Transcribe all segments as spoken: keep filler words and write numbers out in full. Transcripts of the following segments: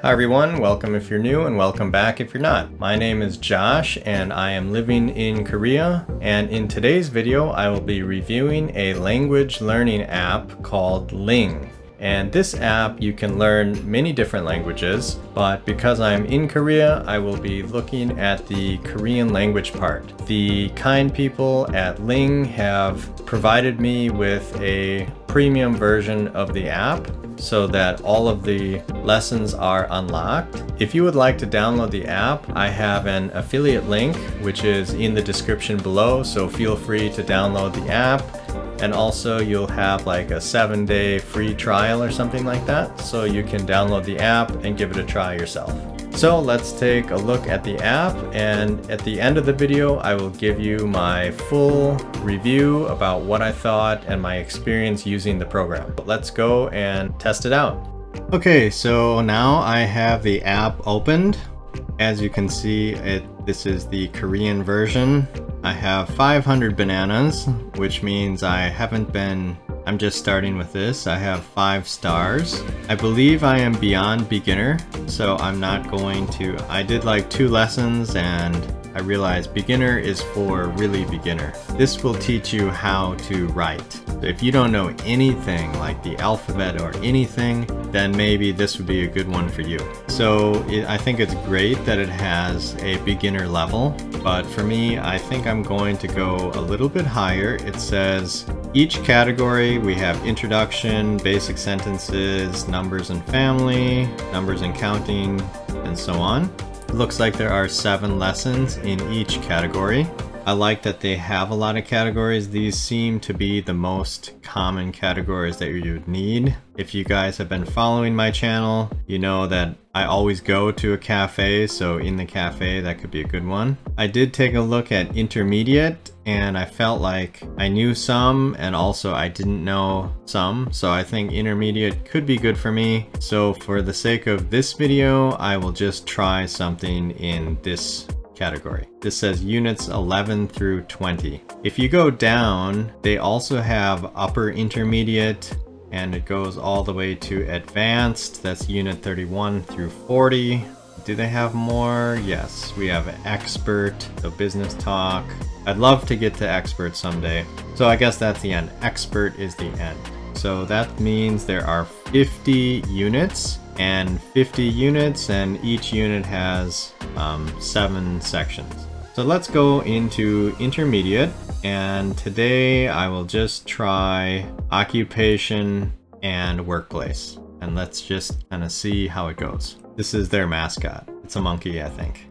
Hi everyone, welcome if you're new and welcome back if you're not. My name is Josh and I am living in Korea, and in today's video I will be reviewing a language learning app called Ling. And this app you can learn many different languages, but because I'm in Korea, I will be looking at the Korean language part. The kind people at Ling have provided me with a premium version of the app so that all of the lessons are unlocked. If you would like to download the app, I have an affiliate link which is in the description below, so feel free to download the app. And also you'll have like a seven day free trial or something like that, so you can download the app and give it a try yourself. So let's take a look at the app, and at the end of the video I will give you my full review about what I thought and my experience using the program. Let's go and test it out. Okay, so now I have the app opened. As you can see, it this is the Korean version. I have five hundred bananas, which means I haven't been, I'm just starting with this. I have five stars. I believe I am beyond beginner, so I'm not going to, I did like two lessons and I realized beginner is for really beginner. This will teach you how to write. So if you don't know anything like the alphabet or anything, then maybe this would be a good one for you. So it, I think it's great that it has a beginner level, but for me, I think I'm going to go a little bit higher. It says each category, we have introduction, basic sentences, numbers and family, numbers and counting, and so on. It looks like there are seven lessons in each category. I like that they have a lot of categories. These seem to be the most common categories that you would need. If you guys have been following my channel, you know that I always go to a cafe, so in the cafe that could be a good one. I did take a look at intermediate and I felt like I knew some and also I didn't know some, so I think intermediate could be good for me. So for the sake of this video, I will just try something in this category. This says units eleven through twenty. If you go down, they also have upper intermediate and it goes all the way to advanced. That's unit thirty-one through forty. Do they have more? Yes, we have expert, so business talk. I'd love to get to expert someday. So I guess that's the end. Expert is the end. So that means there are fifty units and fifty units, and each unit has um, seven sections. So let's go into intermediate, and today I will just try occupation and workplace, and let's just kind of see how it goes. This is their mascot. It's a monkey, I think.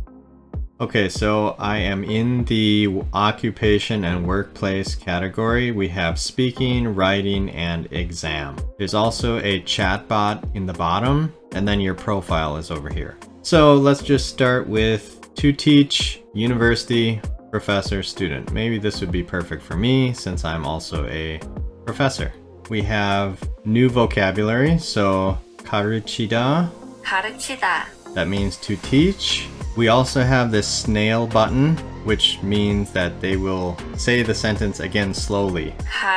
Okay, so I am in the occupation and workplace category. We have speaking, writing, and exam. There's also a chatbot in the bottom, and then your profile is over here. So let's just start with to teach, university, professor, student. Maybe this would be perfect for me since I'm also a professor. We have new vocabulary, so 가르치다. 가르치다. That means to teach. We also have this snail button, which means that they will say the sentence again slowly.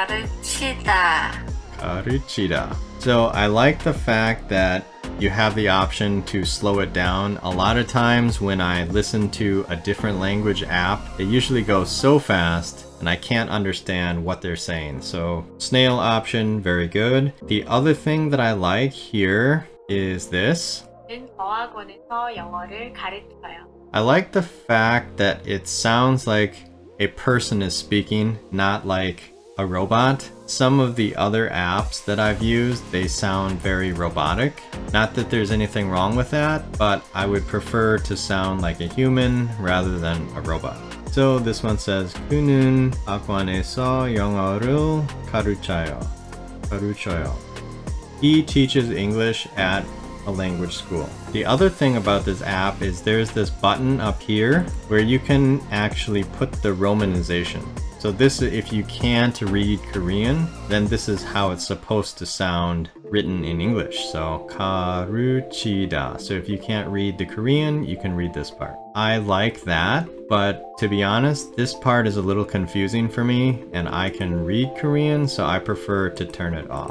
가르치다. 가르치다. So I like the fact that you have the option to slow it down. A lot of times when I listen to a different language app, they usually go so fast and I can't understand what they're saying. So snail option, very good. The other thing that I like here is this. I like the fact that it sounds like a person is speaking, not like a robot. Some of the other apps that I've used, they sound very robotic. Not that there's anything wrong with that, but I would prefer to sound like a human rather than a robot. So this one says, 그는 학원에서 영어를 가르쳐요. 가르쳐요. He teaches English at a language school. The other thing about this app is there's this button up here where you can actually put the romanization. So this, if you can't read Korean, then this is how it's supposed to sound written in English. So 가르치다. So if you can't read the Korean, you can read this part. I like that, but to be honest, this part is a little confusing for me and I can read Korean, so I prefer to turn it off.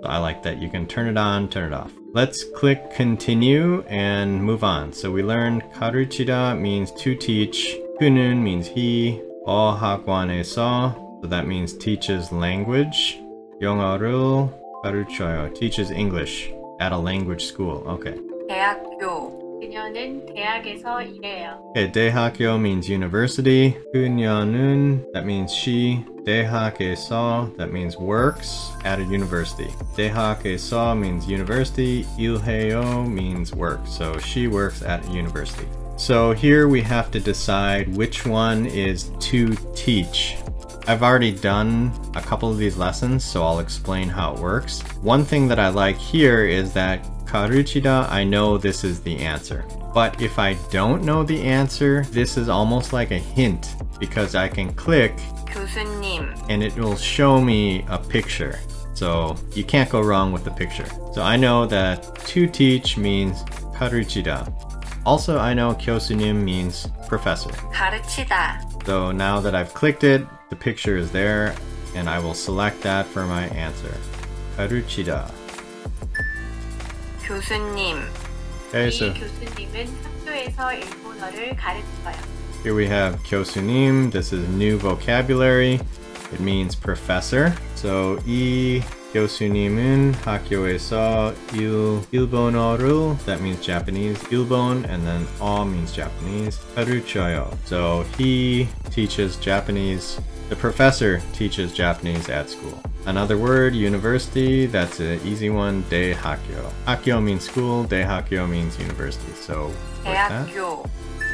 So I like that you can turn it on, turn it off. Let's click continue and move on. So we learned 가르치다 means to teach. 그는 means he. 어학원에서, so that means teaches language. 영어를 가르쳐요, teaches English at a language school. Okay. 대학교. 그녀는 대학에서 일해요. Okay, 대학교 means university. 그녀는, that means she. 대학에서, that means works at a university. 대학에서 means university. 일해요 means work. So she works at a university. So here we have to decide which one is to teach. I've already done a couple of these lessons, so I'll explain how it works. One thing that I like here is that 가르치다, I know this is the answer. But if I don't know the answer, this is almost like a hint because I can click 교수님. and it will show me a picture. So you can't go wrong with the picture. So I know that to teach means 가르치다. Also, I know 교수님 means professor. 가르치다. So now that I've clicked it, the picture is there, and I will select that for my answer. 가르치다. 교수님. Okay, 이 so 교수님은 학교에서 일본어를 가르쳐요. here we have 교수님. This is new vocabulary. It means professor. So 이 교수님은 학교에서 일, 일본어를, that means Japanese, 일본, and then 어 means Japanese, 가르쳐요. So he teaches Japanese. The professor teaches Japanese at school. Another word, university, that's an easy one, 대학교. 학교 means school, 대학교 means university. So what's that? 대학교.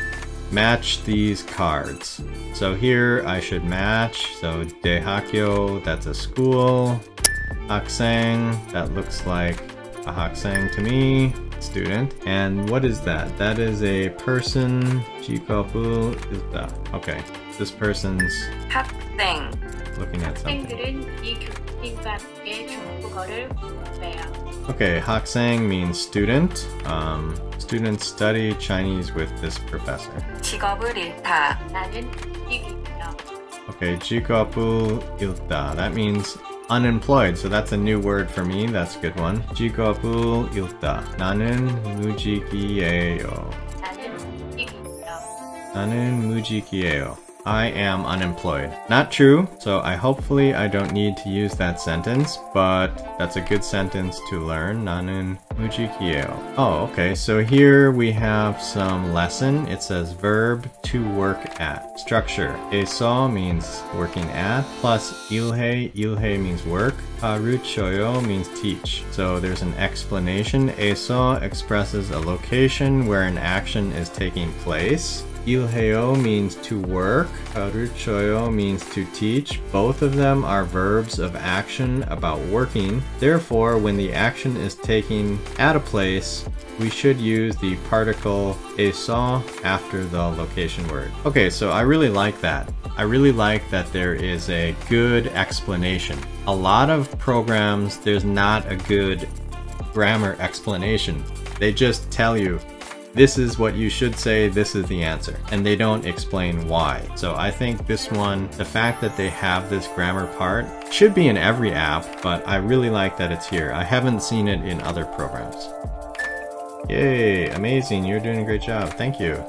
Match these cards. So here I should match. So 대학교, that's a school. 학생, that looks like a 학생 to me, student. And what is that? That is a person. 직업을 읽다. Okay, this person's 학생. looking at something. 학생들은 이 교수님과 함께 중국어를 공부해요. Okay, 학생 means student. Um, students study Chinese with this professor. 직업을 잃다. 나는 무직이에요. Okay, 직업을 잃다. That means unemployed. So that's a new word for me. That's a good one. 직업을 잃다. 나는 무직이에요. 나는 무직이에요. 나는 무직이에요. I am unemployed. Not true, so I hopefully I don't need to use that sentence, but that's a good sentence to learn. 나는 무직이에요. Oh, okay, so here we have some lesson. It says verb to work at. Structure. 에서 means working at, plus 일해, 일해 means work. 가르쳐요 means teach. So there's an explanation. 에서 expresses a location where an action is taking place. 일해요 means to work. 가르쳐요 means to teach. Both of them are verbs of action about working. Therefore, when the action is taking at a place, we should use the particle 에서 after the location word. Okay, so I really like that. I really like that there is a good explanation. A lot of programs, there's not a good grammar explanation. They just tell you, this is what you should say, this is the answer, and they don't explain why. So I think this one, the fact that they have this grammar part, should be in every app, but I really like that it's here. I haven't seen it in other programs. Yay, amazing, you're doing a great job, thank you.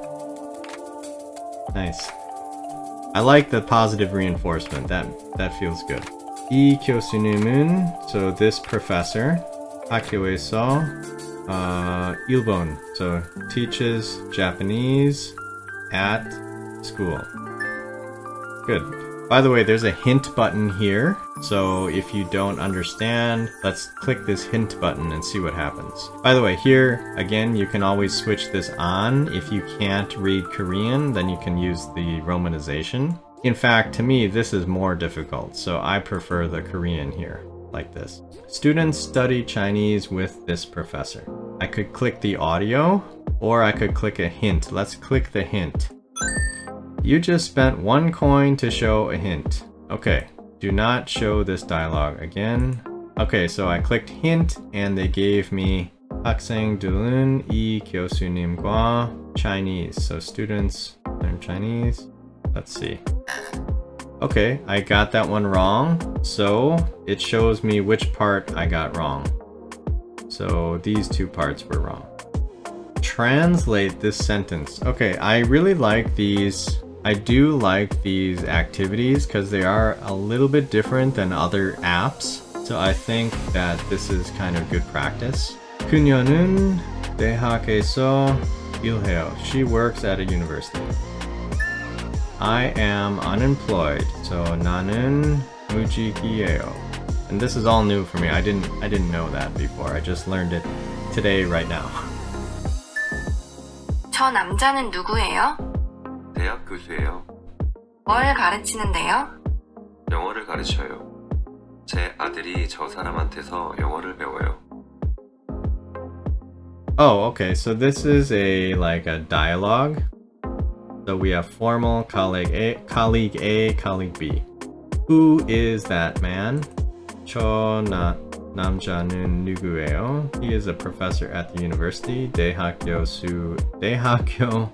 Nice. I like the positive reinforcement, that, that feels good. 이 교수님은, so this professor, 학교에서 Uh, 일본, so teaches Japanese at school. Good. By the way, there's a hint button here, so if you don't understand, let's click this hint button and see what happens. By the way, here, again, you can always switch this on. If you can't read Korean, then you can use the romanization. In fact, to me, this is more difficult, so I prefer the Korean here. Like this. Students study Chinese with this professor. I could click the audio, or I could click a hint. Let's click the hint. You just spent one coin to show a hint. Okay, do not show this dialogue again. Okay, so I clicked hint, and they gave me 학생들은 이 교수님과 Chinese. So students learn Chinese. Let's see. Okay, I got that one wrong, so it shows me which part I got wrong. So these two parts were wrong. Translate this sentence. Okay, I really like these. I do like these activities because they are a little bit different than other apps. So I think that this is kind of good practice. 그녀는 대학에서 일해요. She works at a university. I am unemployed. So 나는 무직이에요. And this is all new for me. I didn't I didn't know that before. I just learned it today right now. 저 남자는 누구예요? 대학 교수예요. 뭘 가르치는데요? 영어를 가르쳐요. 제 아들이 저 사람한테서 영어를 배워요. Oh, okay. So this is a like a dialogue. So we have formal colleague A, colleague A, colleague B. Who is that man? 저 나, 남자는 누구예요? He is a professor at the university. 대학 교수, 대학교,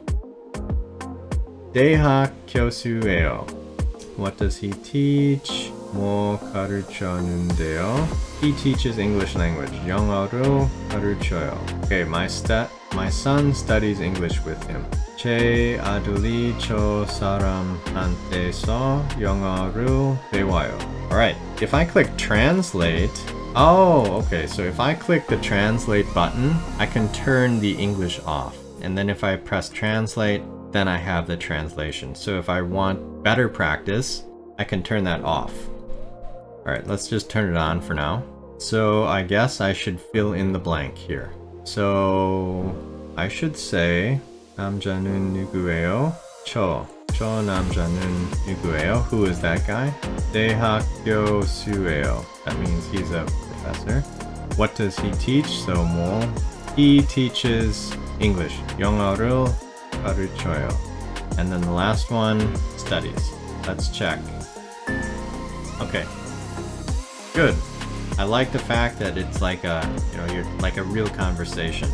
대학 교수예요. What does he teach? 뭐 가르쳐는데요? He teaches English language. 영어를 가르쳐요. Okay, my sta my son studies English with him. 제 아들이 저 사람한테서 영어를 배워요. Alright, if I click translate, oh, okay, so if I click the translate button, I can turn the English off. And then if I press translate, then I have the translation. So if I want better practice, I can turn that off. Alright, let's just turn it on for now. So I guess I should fill in the blank here. So I should say 남자는 누구예요? 저. 저 남자는 누구예요? Who is that guy? 대학 교수예요. That means he's a professor. What does he teach? So 뭐? He teaches English. 영어를 가르쳐요. And then the last one, studies. Let's check. Okay. Good. I like the fact that it's like a, you know, you're like a real conversation.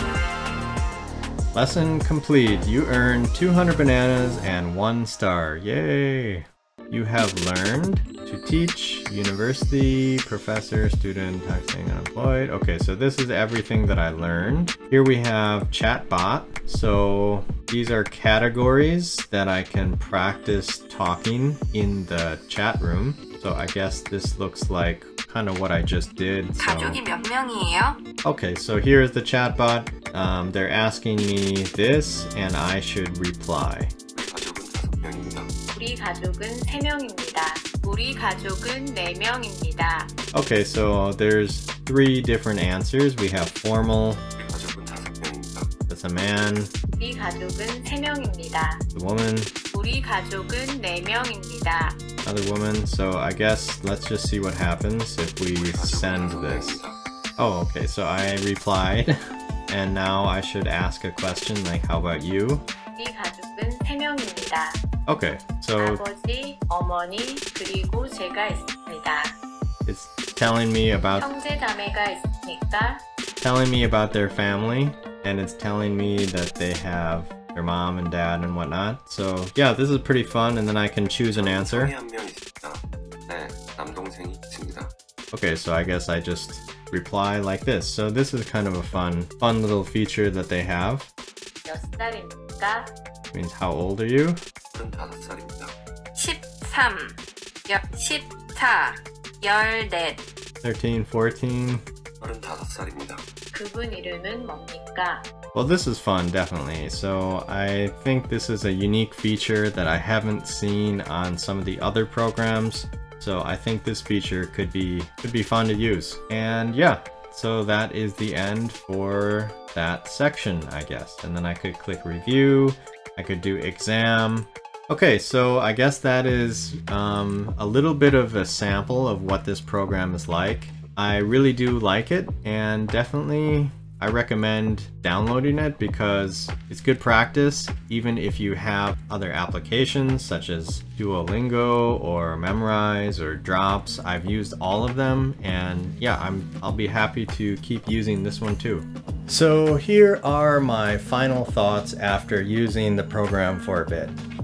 Lesson complete. You earned two hundred bananas and one star. Yay! You have learned to teach, university, professor, student, taxing, unemployed. Okay, so this is everything that I learned. Here we have chatbot. So these are categories that I can practice talking in the chat room. So I guess this looks like kind of what I just did. So. 가족이 몇 명이에요? Okay, so here's the chatbot. Um, they're asking me this, and I should reply. 가족은 다섯 명입니다. 우리 가족은 세 명입니다. 우리 가족은 네 명입니다. Okay, so there's three different answers. We have formal. 우리 가족은 다섯 명입니다. That's a man. 우리 가족은 세 명입니다. The woman. 우리 가족은 네 명입니다. Another woman. So I guess let's just see what happens if we send this. Oh, okay, so I replied. And now I should ask a question like, how about you? 우리 가족은 세 명입니다. Okay, so 아버지, 어머니, 그리고 제가 있습니다. it's telling me about 형제 자매가 있으니까 telling me about their family, and it's telling me that they have their mom and dad and whatnot. So yeah, this is pretty fun, and then I can choose an answer. 형이 한 명 있습니다. 네, 남동생이 있습니다. Okay, so I guess I just reply like this. So this is kind of a fun, fun little feature that they have. 몇 살입니까? Means how old are you? 서른다섯 살입니다. 십삼, 열, 십사, 열넷. thirteen, fourteen. 서른다섯 살입니다. 그분 이름은 뭡니까? Well, this is fun, definitely. So I think this is a unique feature that I haven't seen on some of the other programs. So I think this feature could be could be fun to use. And yeah, so that is the end for that section, I guess. And then I could click review. I could do exam. Okay, so I guess that is um, a little bit of a sample of what this program is like. I really do like it, and definitely I recommend downloading it because it's good practice even if you have other applications such as Duolingo or Memrise or Drops. I've used all of them, and yeah, I'm, I'll be happy to keep using this one too. So here are my final thoughts after using the program for a bit.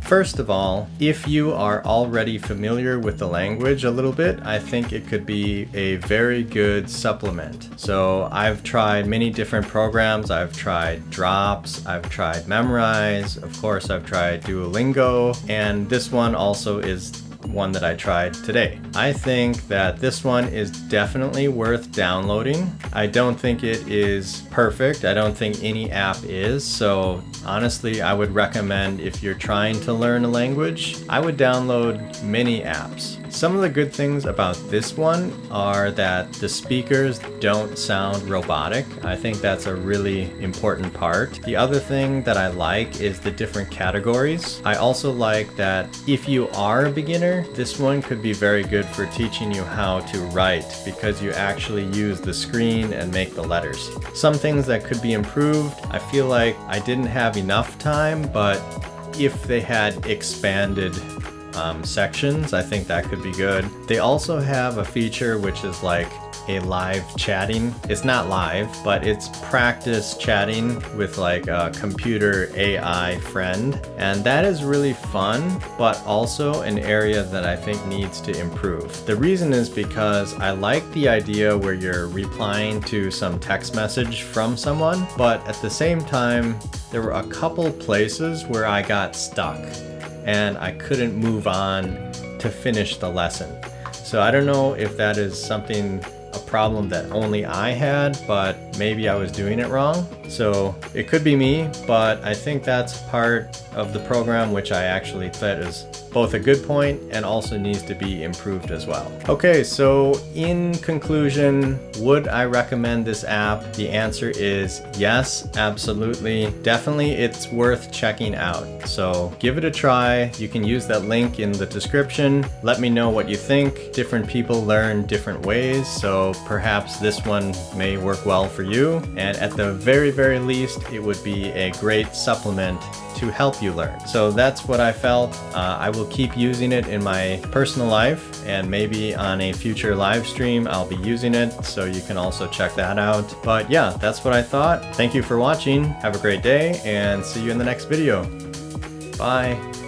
First of all, if you are already familiar with the language a little bit, I think it could be a very good supplement. So I've tried many different programs. I've tried Drops, I've tried Memrise, of course I've tried Duolingo, and this one also is one that I tried today. I think that this one is definitely worth downloading. I don't think it is perfect. I don't think any app is. So honestly, I would recommend if you're trying to learn a language, I would download many apps. Some of the good things about this one are that the speakers don't sound robotic. I think that's a really important part. The other thing that I like is the different categories. I also like that if you are a beginner, this one could be very good for teaching you how to write because you actually use the screen and make the letters. Some things that could be improved, I feel like I didn't have enough time, but if they had expanded Um, sections, I think that could be good. They also have a feature which is like a live chatting. It's not live, but it's practice chatting with like a computer A I friend. And that is really fun, but also an area that I think needs to improve. The reason is because I like the idea where you're replying to some text message from someone, but at the same time, there were a couple places where I got stuck and I couldn't move on to finish the lesson. So I don't know if that is something, a problem that only I had, but maybe I was doing it wrong. So it could be me, but I think that's part of the program which I actually thought is both a good point and also needs to be improved as well. Okay, so in conclusion, would I recommend this app? The answer is yes, absolutely. Definitely it's worth checking out. So give it a try. You can use that link in the description. Let me know what you think. Different people learn different ways, so perhaps this one may work well for you. And at the very, very least, it would be a great supplement to help you learn. So that's what I felt. Uh, I will keep using it in my personal life, and maybe on a future live stream I'll be using it, so you can also check that out. But yeah, that's what I thought. Thank you for watching. Have a great day and see you in the next video. Bye.